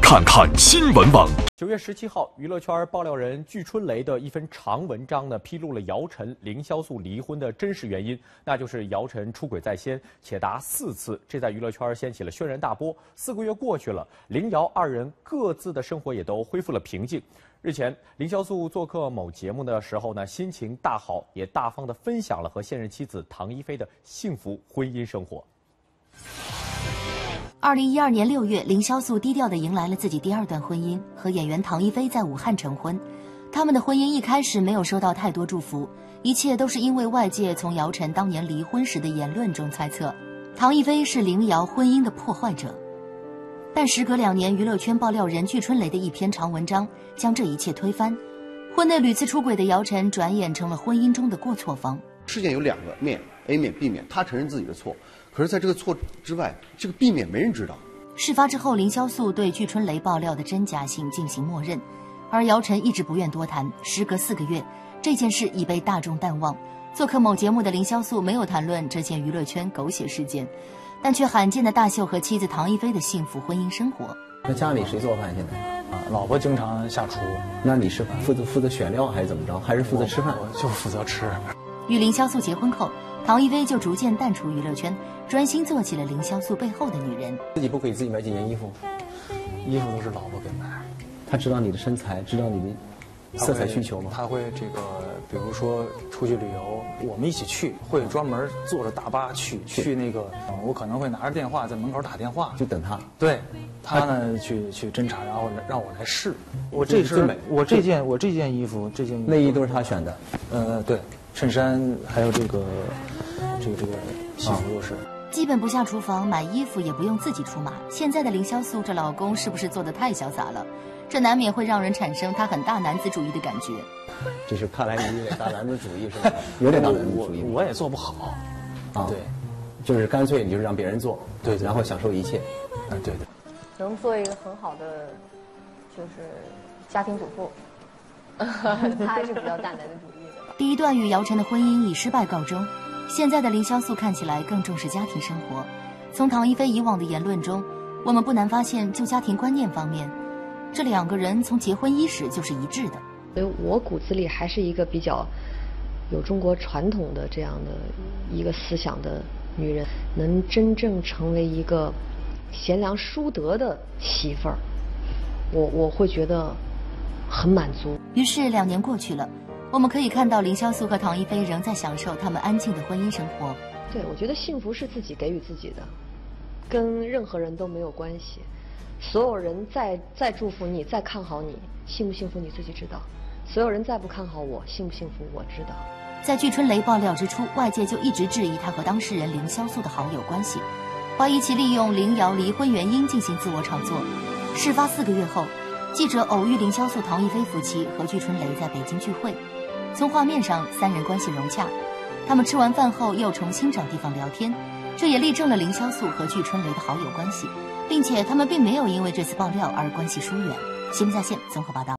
看看新闻网。 9月17号，娱乐圈爆料人具春雷的一篇长文章披露了姚晨、凌潇肃离婚的真实原因，那就是姚晨出轨在先，且达4次，这在娱乐圈掀起了轩然大波。4个月过去了，凌姚二人各自的生活也都恢复了平静。日前，凌潇肃做客某节目的时候心情大好，也大方地分享了和现任妻子唐一菲的幸福婚姻生活。 2012年6月，凌潇肃低调地迎来了自己第2段婚姻，和演员唐一菲在武汉成婚。他们的婚姻一开始没有收到太多祝福，一切都是因为外界从姚晨当年离婚时的言论中猜测，唐一菲是凌姚婚姻的破坏者。但时隔2年，娱乐圈爆料人具春雷的一篇长文章将这一切推翻。婚内屡次出轨的姚晨转眼成了婚姻中的过错方。 事件有2个面 ，A 面、B 面，他承认自己的错。可是，在这个错之外，这个避免没人知道。 事发之后，凌潇肃对具春雷爆料的真假性进行默认，而姚晨一直不愿多谈。时隔4个月，这件事已被大众淡忘。做客某节目的凌潇肃没有谈论这件娱乐圈狗血事件，但却罕见地大秀和妻子唐一菲的幸福婚姻生活。 那家里谁做饭现在？ 老婆经常下厨。 那你是负责选料还是怎么着？还是负责吃饭？ 我就负责吃。 与凌潇肃结婚后，唐一菲就逐渐淡出娱乐圈，专心做起了凌潇肃背后的女人。 自己不给自己买几件衣服？ 衣服都是老婆给买。 他知道你的身材，知道你的色彩需求吗？ 他会比如说出去旅游，我们一起去，会专门坐着大巴去那个，我可能会拿着电话在门口打电话， 就等他。 对，他呢去侦查，然后让我来试。我这件衣服， 内衣都是他选的。 对，衬衫还有这个西服都是。 基本不下厨房，买衣服也不用自己出马。现在的凌潇肃这老公是不是做得太潇洒了？这难免会让人产生他很大男子主义的感觉。 这是看来你有点大男子主义是吧？有点大男子主义。 我也做不好。对， 就是干脆你就是让别人做， 对， 然后享受一切。 对。 能做一个很好的就是家庭主妇，他还是比较大男子主义的。 第1段与姚晨的婚姻以失败告终。现在的凌潇肃看起来更重视家庭生活。从唐一菲以往的言论中，我们不难发现，就家庭观念方面，这2个人从结婚伊始就是一致的。 所以我骨子里还是一个比较有中国传统的这样的一个思想的女人，能真正成为一个贤良淑德的媳妇儿，我会觉得很满足。 于是2年过去了，我们可以看到凌潇肃和唐一菲仍在享受他们安静的婚姻生活。 对，我觉得幸福是自己给予自己的，跟任何人都没有关系。所有人再祝福你，再看好你，幸不幸福你自己知道。所有人再不看好我，幸不幸福我知道。 在具春雷爆料之初，外界就一直质疑他和当事人凌潇肃的好友关系，怀疑其利用凌瑶离婚原因进行自我炒作。事发4个月后，记者偶遇凌潇肃、唐一菲夫妻和具春雷在北京聚会。从画面上，3人关系融洽。他们吃完饭后又重新找地方聊天，这也例证了凌潇肃和具春雷的好友关系，并且他们并没有因为这次爆料而关系疏远。新闻在线综合报道。